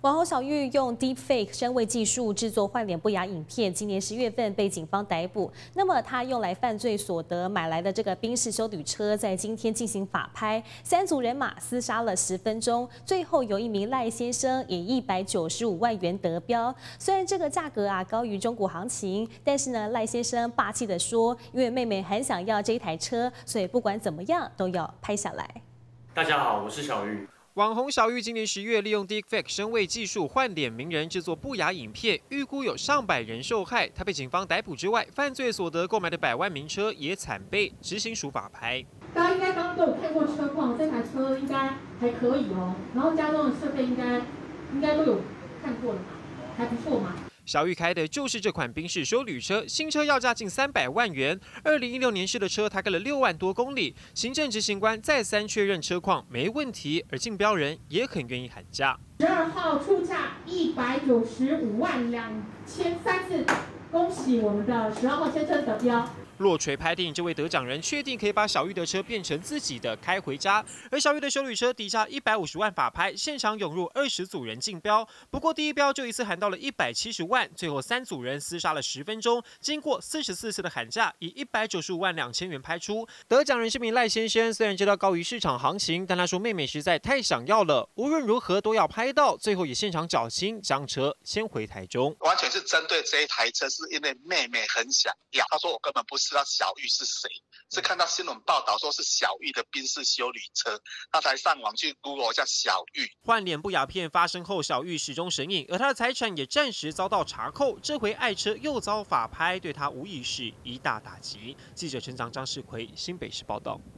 网红小玉用 Deepfake 声位技术制作换脸不雅影片，今年10月份被警方逮捕。那么他用来犯罪所得买来的这个宾士休旅车，在今天进行法拍，3组人马厮杀了10分钟，最后有一名赖先生以195万元得标。虽然这个价格高于中古行情，但是呢，赖先生霸气地说，因为妹妹很想要这一台车，所以不管怎么样都要拍下来。 大家好，我是小玉。网红小玉今年10月利用 Deepfake 声位技术换脸名人制作不雅影片，预估有上百人受害。他被警方逮捕之外，犯罪所得购买的100万名车也惨被执行署法拍。 大家应该刚刚都有看过车况，这台车应该还可以哦。然后家中的设备应该都有看过了嘛，还不错嘛。 小玉开的就是这款宾士休旅车，新车要价近300万元。2016年式的车，他开了6万多公里。行政执行官再三确认车况没问题，而竞标人也很愿意喊价。 12号出价195万2300，恭喜我们的12号先生得标。 落锤拍定，这位得奖人确定可以把小玉的车变成自己的，开回家。而小玉的休旅车底价150万法拍，现场涌入20组人竞标。不过第一标就一次喊到了170万，最后3组人厮杀了10分钟，经过44次的喊价，以195万2千元拍出。得奖人是名赖先生，虽然知道高于市场行情，但他说妹妹实在太想要了，无论如何都要拍到。最后也现场缴清，将车先回台中。 完全是针对这一台车，是因为妹妹很想要。他说我根本不知道小玉是谁，是看到新闻报道说是小玉的宾士休旅车，他才上网去 Google 一下小玉。 换脸不雅片发生后，小玉始终神隐，而她的财产也暂时遭到查扣。这回爱车又遭法拍，对她无疑是一大打击。记者陈长张世奎新北市报道。